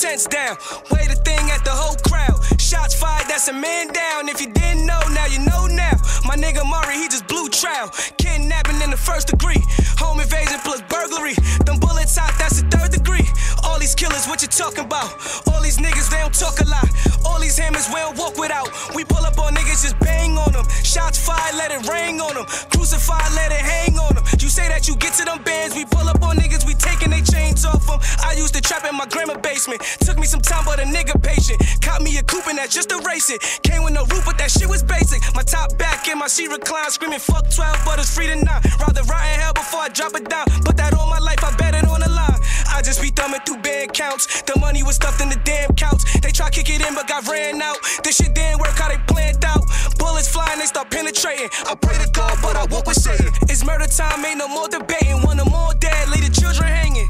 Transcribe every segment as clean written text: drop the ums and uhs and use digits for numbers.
tents down. Way the thing at the whole crowd. Shots fired, that's a man down. If you didn't know, now you know now. My nigga Murray, he just blew trial. Kidnapping in the first degree. Home invasion plus burglary. Them bullets out, that's the third degree. All these killers, what you talking about? All these niggas, they don't talk a lot. All these hammers, we don't walk without. We pull up on niggas, just bang on them. Shots fired, let it rain on them. Crucified, let it hang on them. You say that you get to them bands, we pull up on niggas, we taking they chains off them. I used to trap in my grandma basement. Took me some time, but a nigga patient. Caught me a coupe and that just to race it. Came with no roof, but that shit was basic. My top back and my seat recline, screaming fuck 12, but it's free to 9. Rather rot in hell before I drop it down. Put that all my life, I bet it on the line. I just be thumbing through band counts. The money was stuffed in the damn couch. They try kick it in, but got ran out. This shit didn't work how they planned out. Bullets flying, they start penetrating. I pray to God, but I walk with Satan. It's murder time, ain't no more debating. One or more dead, leave the children hanging.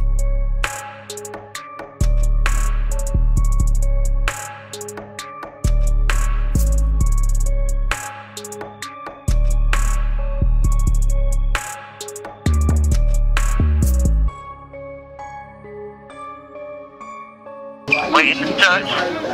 Waiting to touch.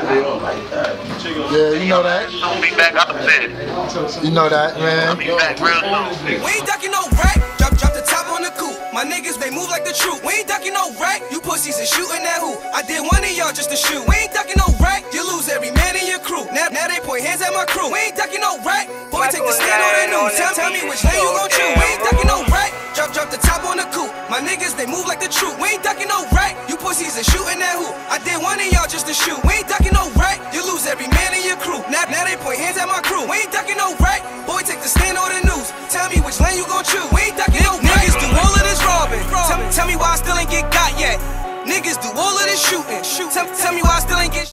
Yeah, you know that. Soon be back upstairs. You know that, man. I'll be back real soon. We ain't ducking no rack. Drop the top on the coupe. My niggas, they move like the troop. We ain't ducking no rack. You pussies is shooting that hoop. I did one of y'all just to shoot. We ain't ducking no rack. You lose every man in your crew. Now they point hands at my crew. We ain't ducking no rack. Boy, take the stand on the news. Tell me which lane you gon' choose. We ain't ducking no rack. Drop the top on the coupe. My niggas, they move like the troop. We ain't ducking no rack. You pussies is shooting that hoop. I did one of y'all just to shoot. We ain't ducking no rack. You lose every man in your crew. Now they point hands at my crew. We ain't ducking no rack. Boy, take the stand on the news. Tell me which lane you gon' choose. We ain't ducking no rack. Niggas do all of this robbing. Tell me why I still ain't get got yet. Niggas do all of this shooting. Tell me why I still ain't get